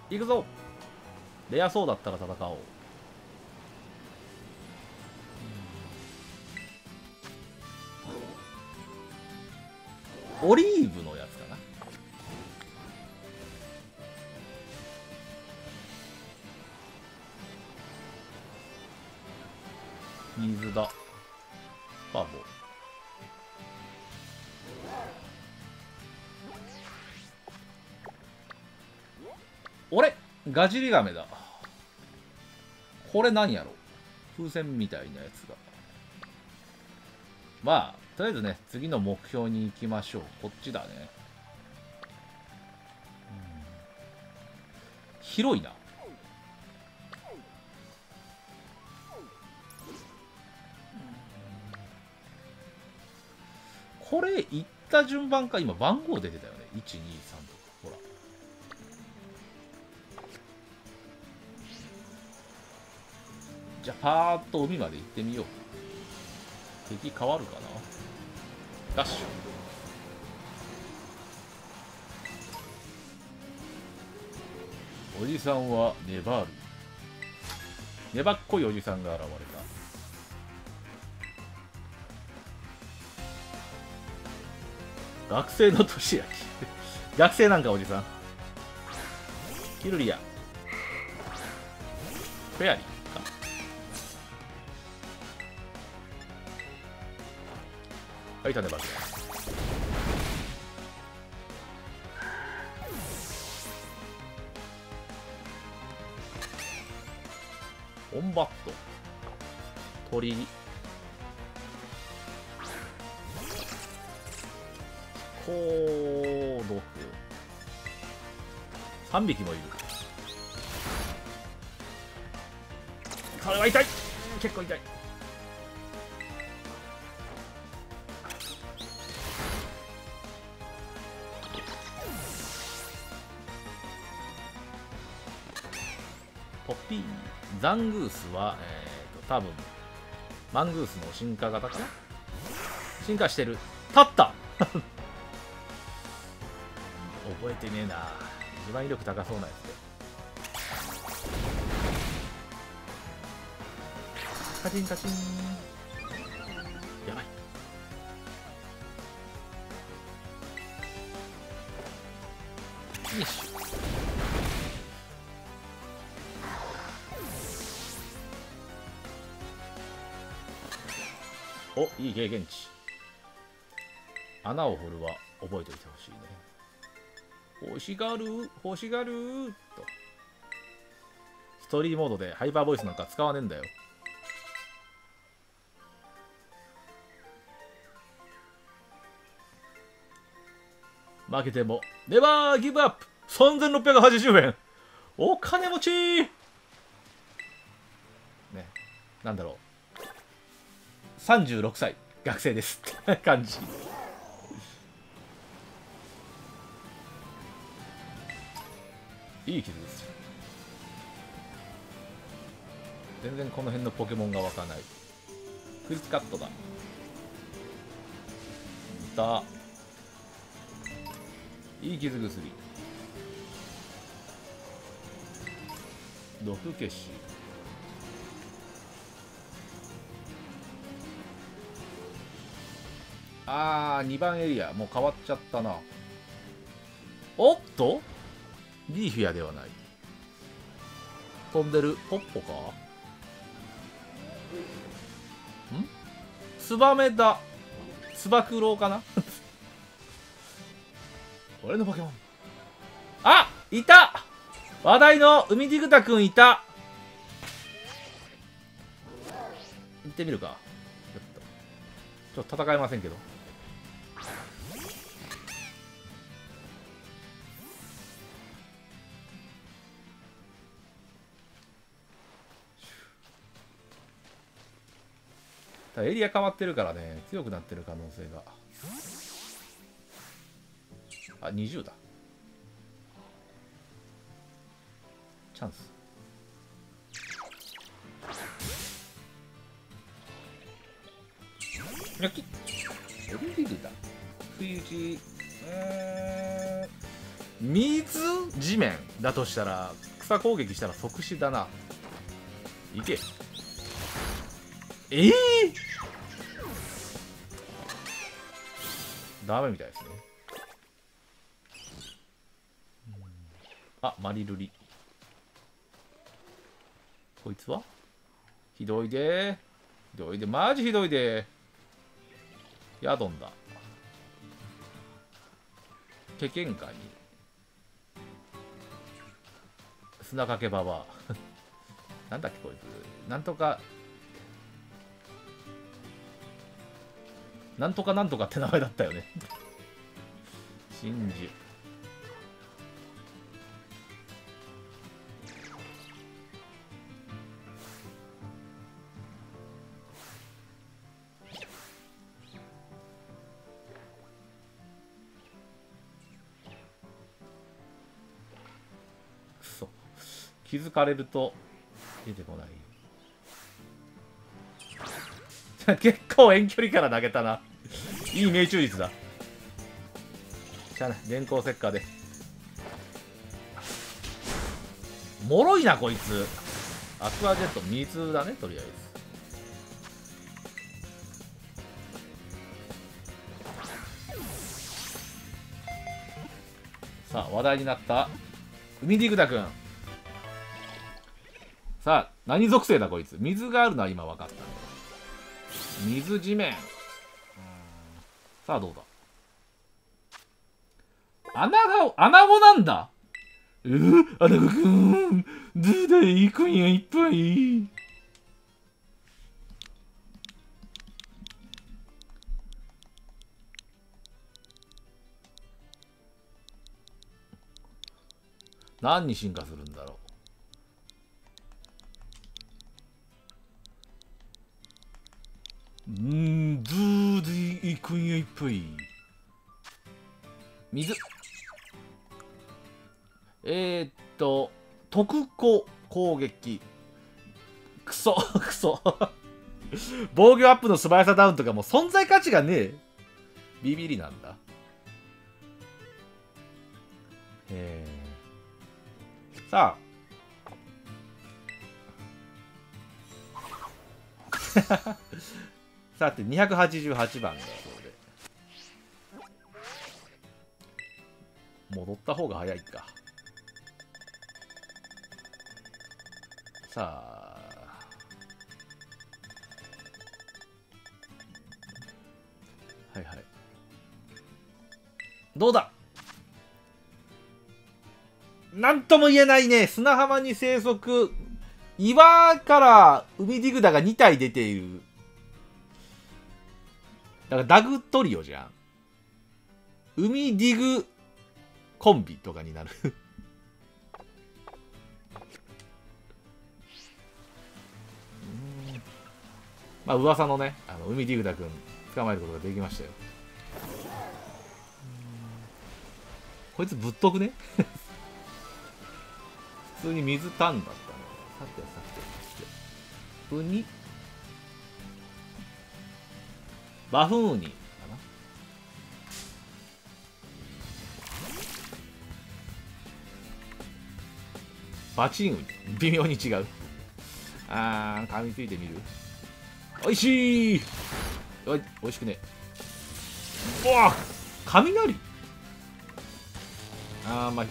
行くぞ。レアそうだったら戦おう。オリーブのやつかな。水だ。ファーボー。俺ガジリガメだ。これ何やろ。風船みたいなやつが。まあとりあえずね、次の目標に行きましょう。こっちだね。広いな。これ行った順番か。今番号出てたよね。123とかほら。じゃあパーッと海まで行ってみよう。敵変わるかな。ダッシュ。おじさんは粘る。粘っこいおじさんが現れた。学生の年焼き学生なんかおじさん。キルリアフェアリーか。はい、種爆弾。オンバット鳥コードフ3匹もいる。これは痛い。結構痛い。ポッピーザングースは多分マングースの進化型かな。進化してる。立った覚えてねえな。一番威力高そうなやつで。カチンカチン。やばい。よし。お、いい経験値。穴を掘るは覚えておいてほしいね。欲しがる欲しがると。ストーリーモードでハイパーボイスなんか使わねえんだよ。負けてもネバーギブアップ。3680円。お金持ちね。なんだろう、36歳学生ですって感じ。いい傷ですよ。全然この辺のポケモンが湧かない。クイズカットだ。いた。いい傷薬。毒消し。2番エリアもう変わっちゃったな。おっとリーフィアではない。飛んでるポッポか。んツバメだ。ツバクロウかな俺のポケモン。あ、いた。話題の海ディグタくんいた。行ってみるか。ちょっと戦えませんけど。エリア変わってるからね、強くなってる可能性が。あ、20だ。チャンス。ニョキッ。オリンピックだ。不意打ち。 水地面だとしたら草攻撃したら即死だな。いけ。ダメみたいですね。あ、マリルリ。こいつはひどいでひどいで、マジひどいで。ヤドンだ。ケケンカに砂かけババアなんだっけこいつ、なんとかなんとかなんとかって名前だったよね真珠。くそ、気づかれると出てこない結構遠距離から投げたな。いい命中率だ。しゃあない、電光石火で。もろいなこいつ。アクアジェット水だね、とりあえず。さあ話題になった海ディグダ君。さあ何属性だこいつ。水があるのは今分かったね。水地面。さあどうだ。穴子なんだ。穴子くんどうだい、今夜いっぱい。何に進化するんだろう。どうだい、今夜いっぱい。水。特攻攻撃。クソクソ防御アップの素早さダウンとかもう存在価値がねえ。ビビりなんだ。さあさて288番だそうで、戻った方が早いか。さあはいはい、どうだ。なんとも言えないね。砂浜に生息、岩から海ディグダが2体出ている。だからダグトリオじゃん。海ディグコンビとかになるまあ噂のね、海ディグダ君捕まえることができましたよ。こいつぶっとくね普通に水タンだったね。さてさてウニバフーニかな。バチンウニ微妙に違う。噛みついてみる。おいしい。おいしくね。うわ雷。まあいった。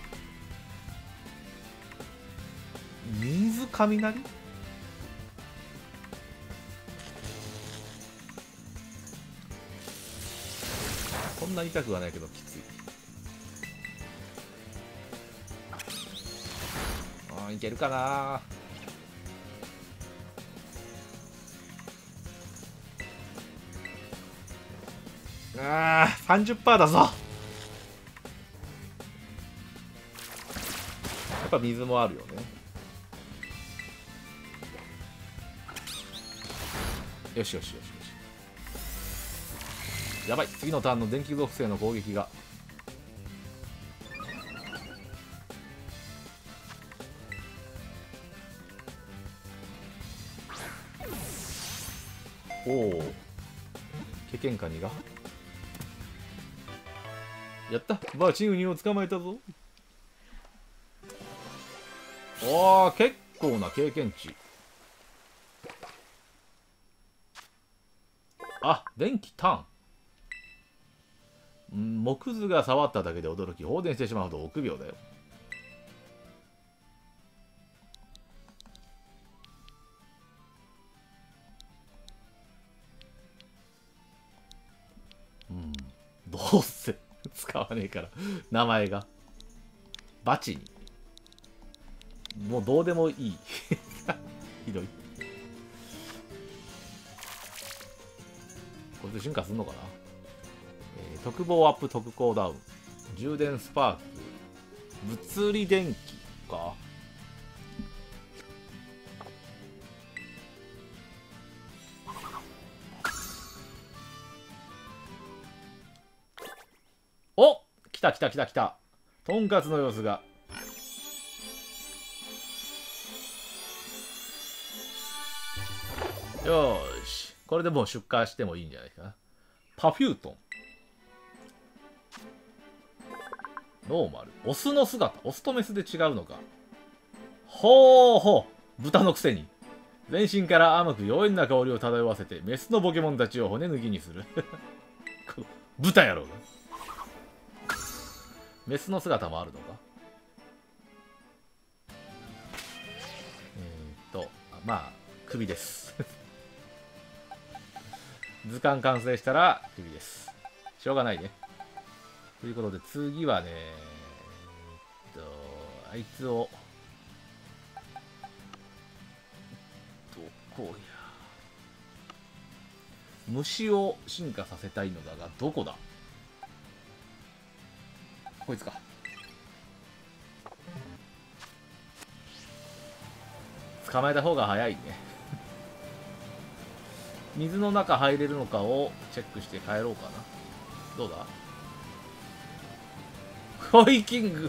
水雷。そんな痛くはないけどきつい。いけるかな。30% だぞ。やっぱ水もあるよね。よしよしよしよし。やばい、次のターンの電気属性の攻撃が。おおケケンカニがやった、バチウニを捕まえたぞ。おー、結構な経験値。あ、電気ターン。木図が触っただけで驚き放電してしまうと臆病だよ。どうせ使わねえから名前がバチにもうどうでもいいひどい。これで進化するのかな。特防アップ特攻ダウン充電スパーク物理電気か。お、来た来た来た来た。とんかつの様子が。よーし、これでもう出荷してもいいんじゃないかな。パフュートンノーマルオスの姿、オスとメスで違うのか。ほうほう、豚のくせに全身から甘く妖艶な香りを漂わせてメスのポケモンたちを骨抜きにする豚やろうが。メスの姿もあるのか。まあ首です図鑑完成したら首です。しょうがないね。ということで次はね、あいつをどこや、虫を進化させたいのだがどこだ。こいつか。捕まえた方が早いね水の中入れるのかをチェックして帰ろうかな。どうだ。ホイキング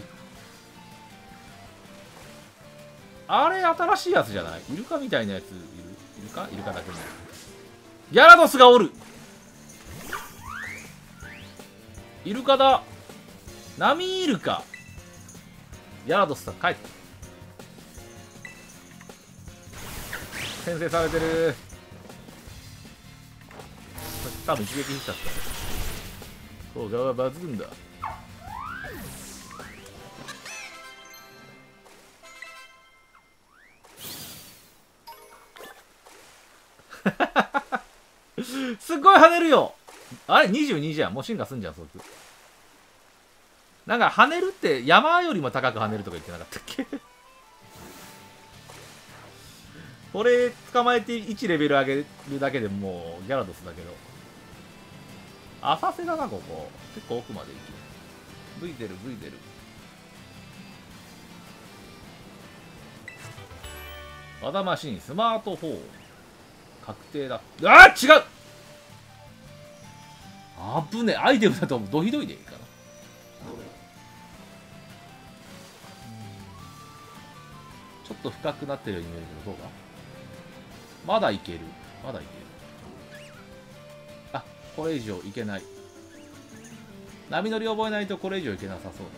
あれ新しいやつじゃない。イルカみたいなやついる。イルカだけにギャラドスがおる。イルカだ。波イルカ。ギャラドスさん帰って。先制されてる。多分一撃しちゃった。効果は抜群だ。すっごい跳ねるよ。あれ22じゃん。もう進化すんじゃんそいつ。なんか跳ねるって山よりも高く跳ねるとか言ってなかったっけこれ捕まえて1レベル上げるだけでもうギャラドスだけど浅瀬だな。ここ結構奥まで行く。ブイデルブイデル。和田マシンスマート4確定だ。あー違う。あぶね。アイテムだとドひどいでいいかな。ちょっと深くなってるように見えるけどどうだ。まだいける。まだいける。あ、これ以上いけない。波乗り覚えないとこれ以上いけなさそうだ。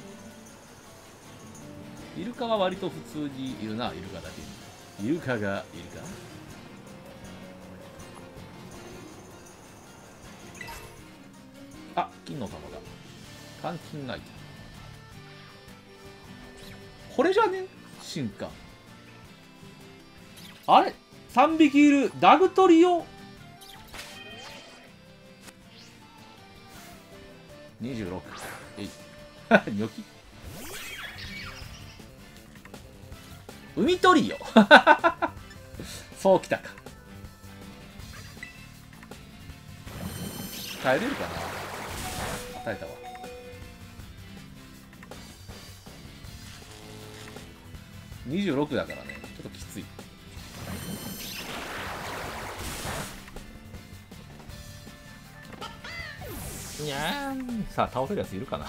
イルカは割と普通にいるな。イルカだけにイルカがいるか。あ、金の玉だ。換金アイテム。これじゃね進化。あれ3匹いる。ダグトリオ26。えいニョキ。海トリオそうきたか。耐えれるかな。耐えたわ。26だからね、ちょっときつい。にゃーん。さあ倒せるやついるかな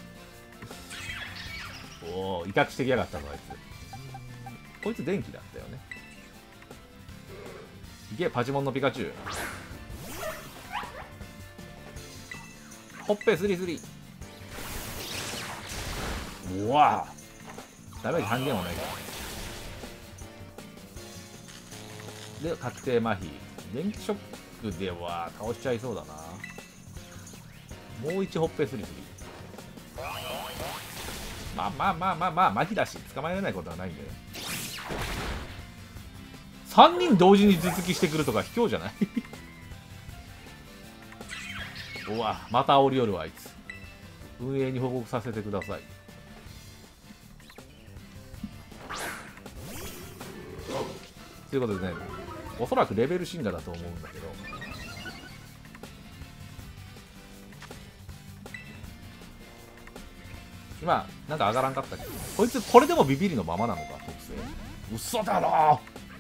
おお威嚇してきやがったぞあいつ。こいつ電気だったよね。いけパチモンのピカチュウ。ほっぺスリスリ。 うわダメージ半減はないからね。で確定麻痺、電気ショックでは倒しちゃいそうだな。もう1ほっぺスリスリ。まあ麻痺だし捕まえられないことはないんでね。3人同時に頭突きしてくるとか卑怯じゃないうわまた煽りよるわあいつ。運営に報告させてください。ということでね、おそらくレベル進化だと思うんだけど、今なんか上がらんかったけど、こいつこれでもビビりのままなのか特性。嘘だろ。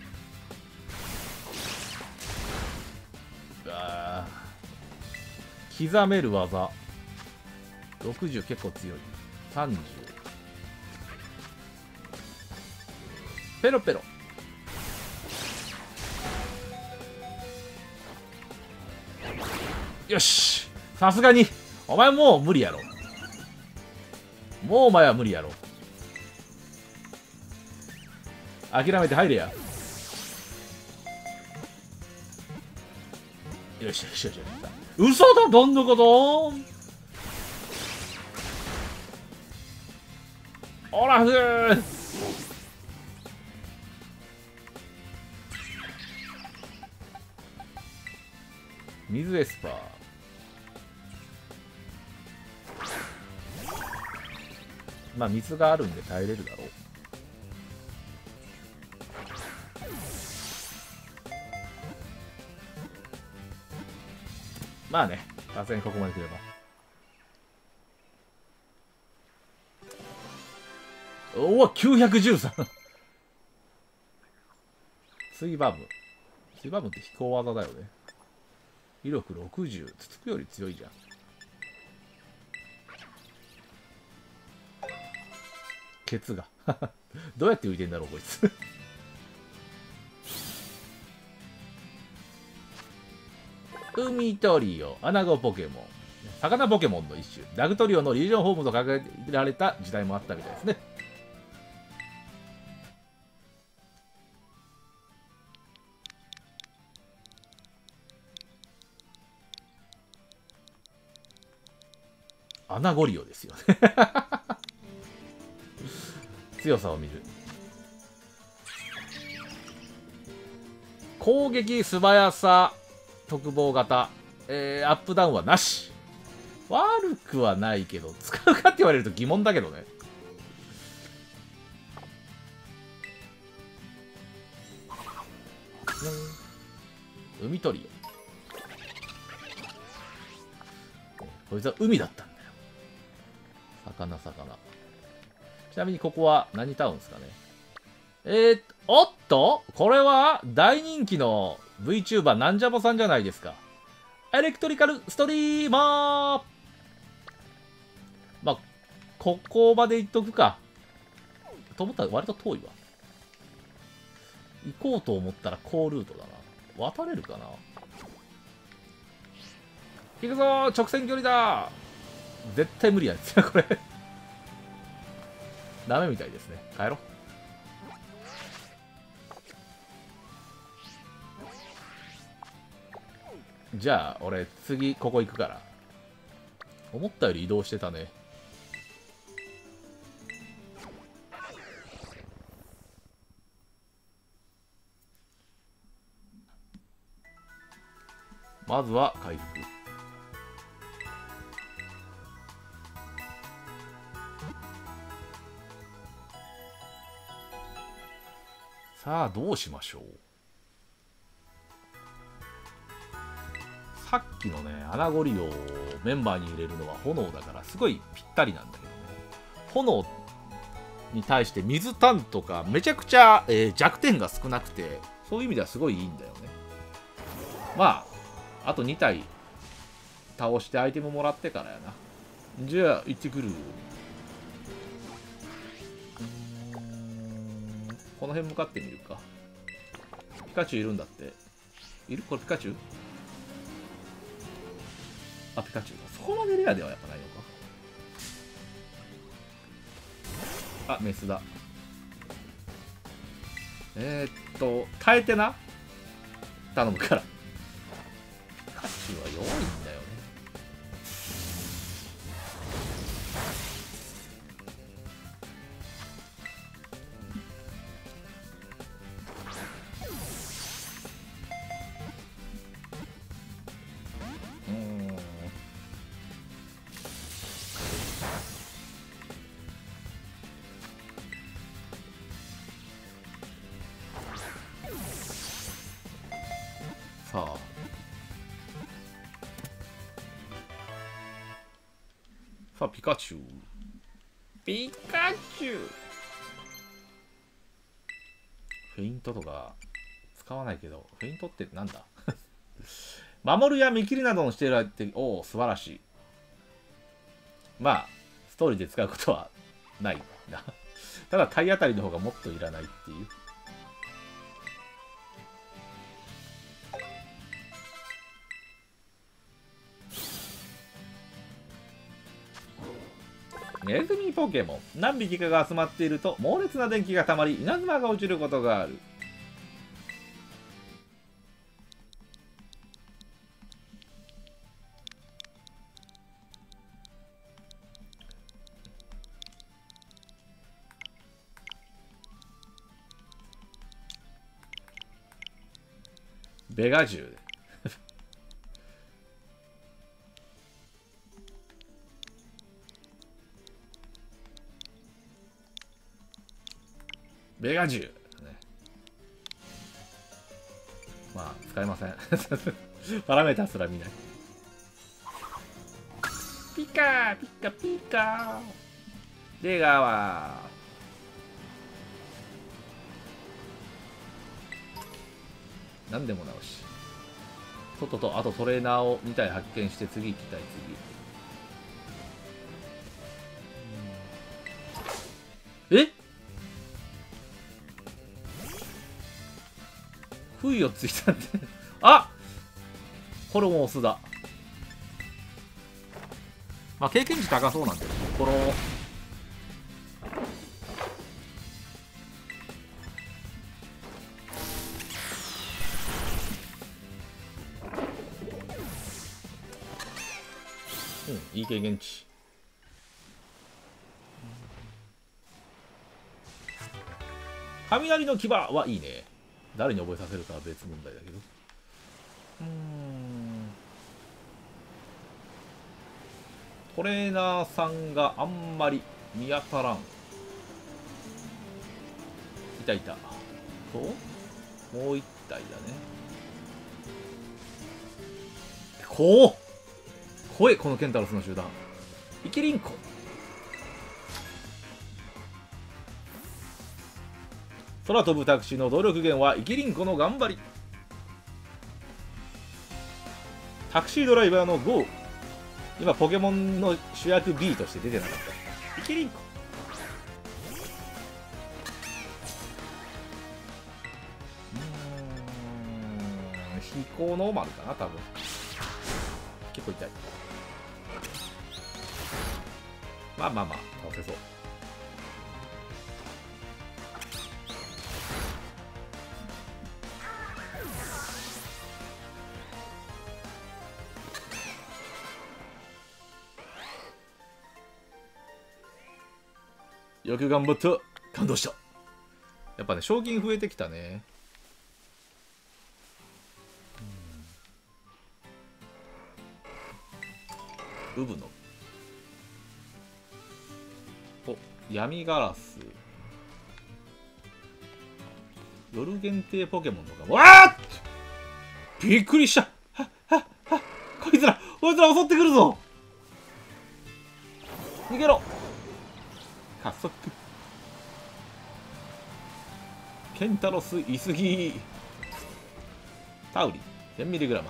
うわ刻める技60結構強い。30ペロペロ。よしさすがにお前もう無理やろ。もうお前は無理やろ。諦めて入れや。よしよしよしよし。嘘だどんどこどん。オラフ水エスパー。まあ水があるんで耐えれるだろう。まあね、さすがにここまで来れば。おお913水バム。水バムって飛行技だよね。威力60。つつくより強いじゃん。ケツがどうやって浮いてんだろうこいつ海トリオ、アナゴポケモン、魚ポケモンの一種、ダグトリオのリージョンホームと掲げられた時代もあったみたいですね。アナゴリオですよね強さを見る。攻撃素早さ特防型、アップダウンはなし。悪くはないけど使うかって言われると疑問だけどね。海鳥こいつは海だったんだよ。魚。ちなみにここは何タウンですかね。おっとこれは大人気の VTuber なんじゃぼさんじゃないですか。エレクトリカルストリーマー。まあここまで行っとくかと思ったら割と遠いわ。行こうと思ったら高ルートだな。渡れるかな。行くぞー直線距離だ。絶対無理やつやこれダメみたいですね。帰ろう。じゃあ俺次ここ行くから。思ったより移動してたね。まずは回復。さあどうしましょう。さっきのねアナゴリオをメンバーに入れるのは炎だからすごいぴったりなんだけどね。炎に対して水タンとかめちゃくちゃ、弱点が少なくて、そういう意味ではすごいいいんだよね。まああと2体倒してアイテムもらってからやな。じゃあ行ってくる。この辺向かってみるか。ピカチュウいるんだって。いるこれピカチュウ。あピカチュウ。そこまでレアではやっぱないのか。 あ、メスだ。耐えてな。頼むから。ピカチュウは弱いんだよね。さあ、さあピカチュウ、ピカチュウ。フェイントとか使わないけど、フェイントってなんだ守るや見切りなどのしている相手、おお素晴らしい。まあストーリーで使うことはないなただ体当たりの方がもっといらないっていう。ネズミポケモン。何匹かが集まっていると猛烈な電気がたまり稲妻が落ちることがある。ベガ銃ベガ銃、ね、まあ使えませんパラメータすら見ない。ピカピカピカ出川。何でも直し。外とあとトレーナーを2体発見して次行きたい。次え不意をついたんであ、これもオスだ。まあ経験値高そうなんでこのいい経験値。雷の牙はいいね。誰に覚えさせるかは別問題だけど。トレーナーさんがあんまり見当たらん。いたいた。ともう一体だね。怖えこのケンタロスの集団。イケリンコ。空飛ぶタクシーの動力源はイケリンコの頑張り。タクシードライバーの GO。 今ポケモンの主役 B として出てなかった。イケリンコ。飛行ノーマルかな多分。結構痛い。まあ倒せそう。よく頑張った。感動した。やっぱね賞金増えてきたね。ウブのお闇ガラス。夜限定ポケモンとかわあびっくりした。こいつら襲ってくるぞ。逃げろ。加速。ケンタロスいすぎ。タウリ 1000mg 配合。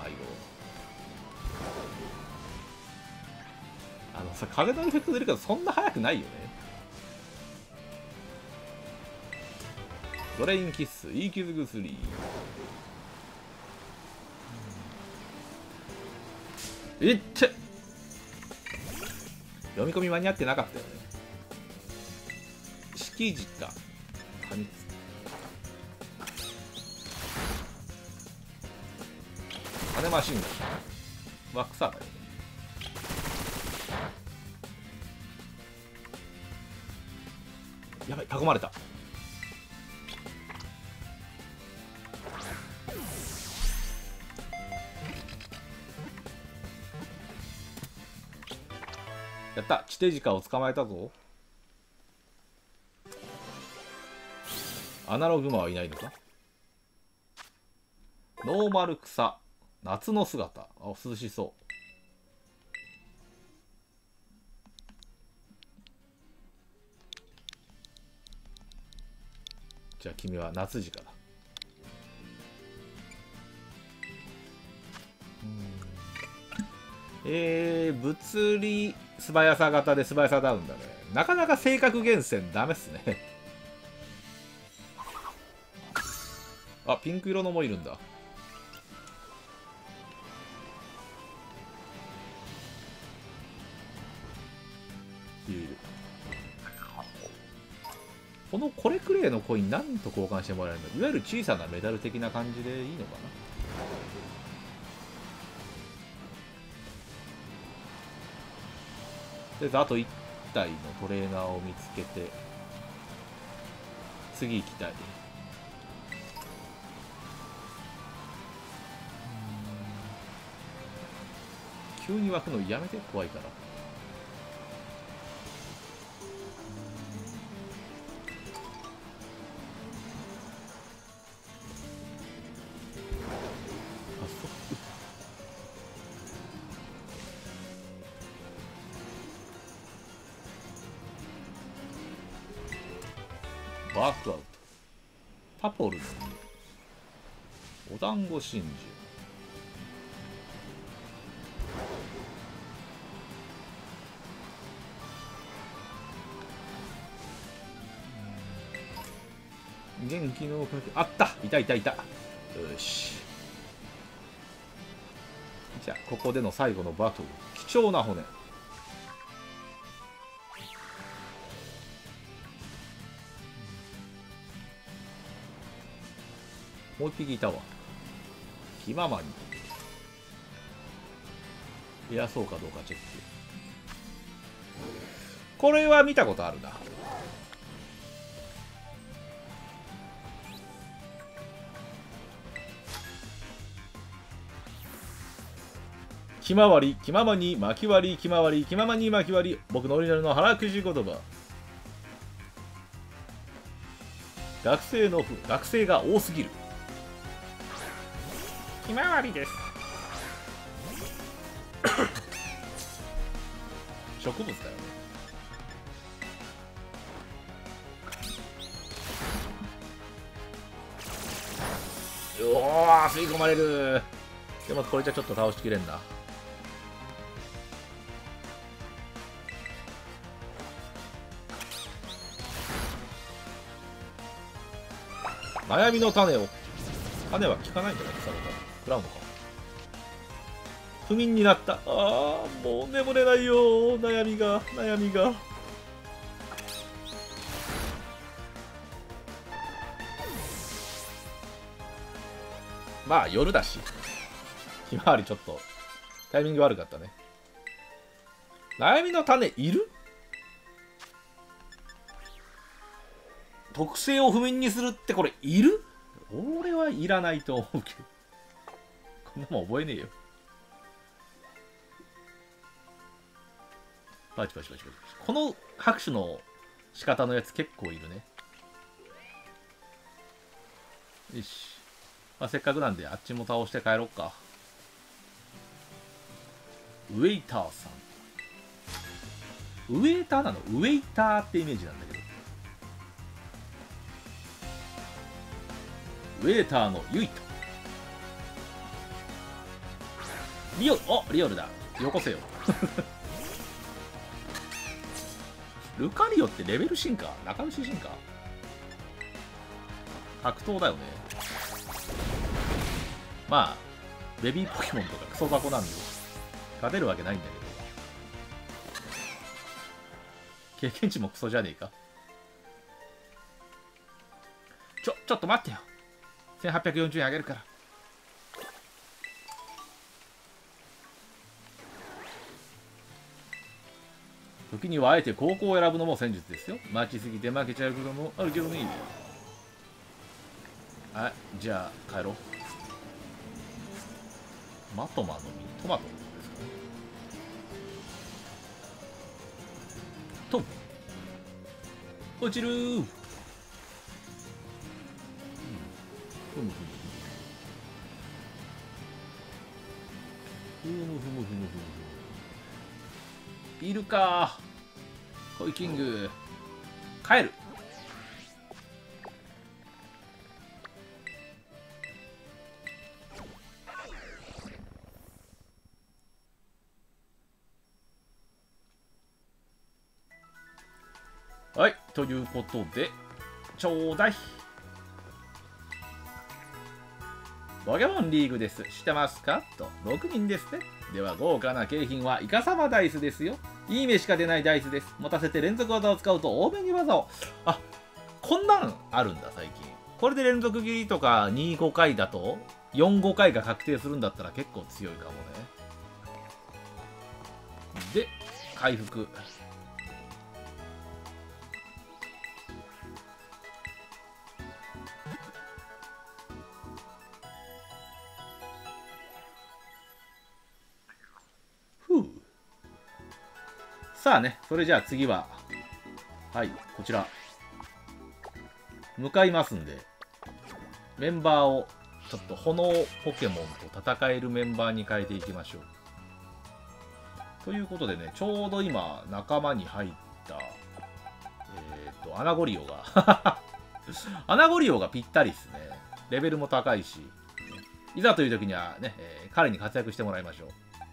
さ風のエフェクト出るけどそんな速くないよね。ドレインキッスいい傷薬。いって読み込み間に合ってなかったよね。し月時かカニ羽マシンガンは草だよね。やばい、囲まれた。やった、地底ジカを捕まえたぞ。アナログマはいないのか。ノーマル草、夏の姿。あ、涼しそう。じゃあ君は夏ジカだ。物理素早さ型で素早さダウンだね。なかなか性格厳選ダメっすね。あ、ピンク色のもいるんだ。いるいる。このこれくらいのコイン何と交換してもらえるんだ。いわゆる小さなメダル的な感じでいいのかな。であと1体のトレーナーを見つけて次行きたい。急に湧くのやめて、怖いから。バークアウト。パポルのお団子真珠。元気のあった。いたいたいた。よし。じゃあここでの最後のバトル。貴重な骨。もう一匹いたわ。気ままに。嫌そうかどうかチェック。これは見たことあるな。気まわり、気ままに巻き割り、気まわり、気ままに巻き割り。僕のオリジナルの腹くじ言葉。学生が多すぎる。ひまわりです。植物だよね。うおー、吸い込まれる。でもこれじゃちょっと倒しきれんな。悩みの種を。種は効かないんじゃないですか。食らうのか。不眠になった。ああ、もう眠れないよ。悩みが。まあ夜だし。ひまわりちょっとタイミング悪かったね。悩みの種いる？特性を不眠にするってこれいる？俺はいらないと思うけど。こんなもん覚えねえよ。パチパチパチパチ。この拍手の仕方のやつ結構いるね。よし。まあ、せっかくなんであっちも倒して帰ろっか。ウェイターさん。ウェイターなの？ウェイターってイメージなんだけど。ウェーターのユイト。リオル、お、リオルだ。よこせよ。ルカリオってレベル進化？仲良し進化？格闘だよね。まあ、ベビーポケモンとかクソ箱なんで、勝てるわけないんだけど。経験値もクソじゃねえか。 ちょっと待ってよ。1840円あげるから。時にはあえて高校を選ぶのも戦術ですよ。待ちすぎて負けちゃうこともあるけどね。はい、じゃあ帰ろう。マトマの実、トマトですかね。トン落ちるー。ふむいるかー。コイキング帰る。はい、ということでちょうだい。ポケモンリーグです。知ってますかと。6人ですね。では豪華な景品はイカサマダイスですよ。いい目しか出ないダイスです。持たせて連続技を使うと多めに技を。あ、こんなんあるんだ最近。これで連続切りとか2、5回だと4、5回が確定するんだったら結構強いかもね。で、回復。さあね、それじゃあ次は、はい、こちら、向かいますんで、メンバーを、ちょっと炎ポケモンと戦えるメンバーに変えていきましょう。ということでね、ちょうど今、仲間に入った、アナゴリオが、アナゴリオがぴったりですね。レベルも高いし、いざという時にはね、彼に活躍してもらいましょう。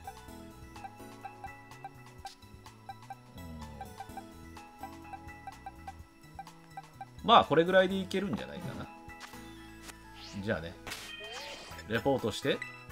まあこれぐらいでいけるんじゃないかな。じゃあね、レポートして